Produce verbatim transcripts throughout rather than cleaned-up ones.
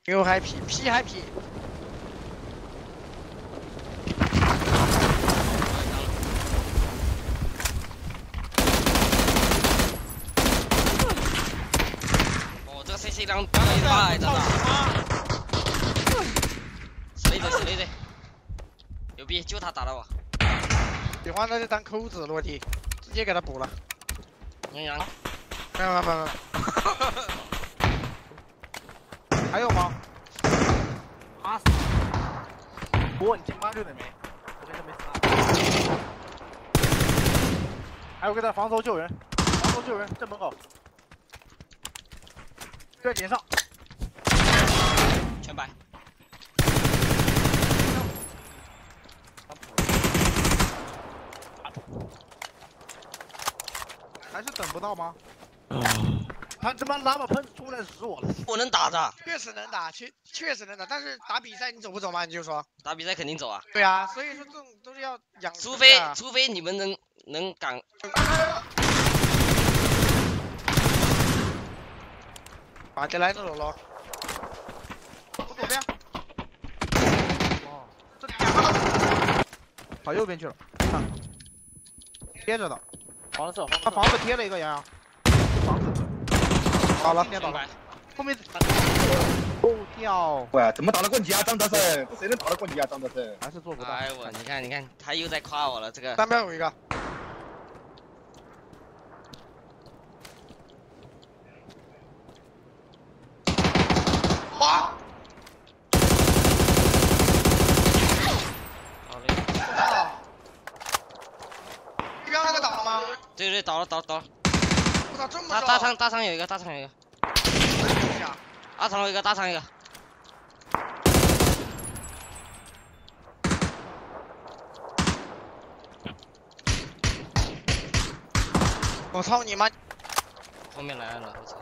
牛嗨皮，皮嗨皮。 哦，这个 C C 两两一八真的。死了一嘴，死了一嘴。牛逼，就他打了我。 喜欢他就当抠子落地，直接给他补了。 杨洋。 没有没有没有。还有吗？ 打死！我你进八六了没？这边都没死。还有个在防守救人，防守救人，正门口。在点上。 全白。 还是等不到吗？ 啊！ 他他妈拿把喷子出来死我了！ 我能打的， 确实能打，确确实能打，但是打比赛你走不走嘛？你就说。 打比赛肯定走啊。 对啊，所以说这种都是要养。 除非除非你们能能敢。 把进来这种咯。我左边。 哦，这两个跑右边去了，看，贴着的。 黄色， 他房子贴了一个洋洋。房子。好了，倒了。后面。哦掉。 喂，怎么打得过你啊，张德胜？这谁能打得过你啊，张德胜？ 还是做不到。 哎我，你看你看，他又在夸我了，这个。 单标有一个。哇！ 好嘞。 你刚那个倒了吗？ 对对，倒了倒了倒了。 我操，这么大大仓大仓有一个，大仓有一个。大仓有一个，大仓有一个。 我操你妈！ 后面来了，我操！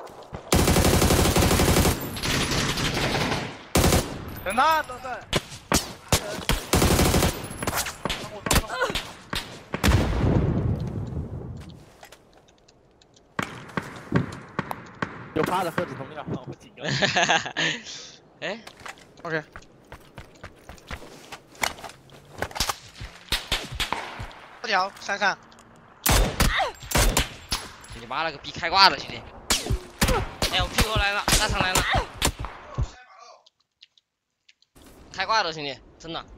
等他，等等。有趴的喝止痛药，我紧张。 哎 ，OK。这条闪闪。 你妈了个逼，开挂的兄弟！哎，我屁股来了，大仓来了，开挂的兄弟，真的。